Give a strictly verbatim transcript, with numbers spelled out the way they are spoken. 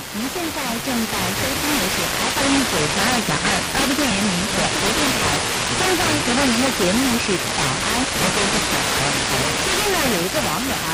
您现在正在收听的是 F M 九十二点二高度电人民广播电台。现在给到您的节目是早安，我是小安。最近呢，有一个网友啊，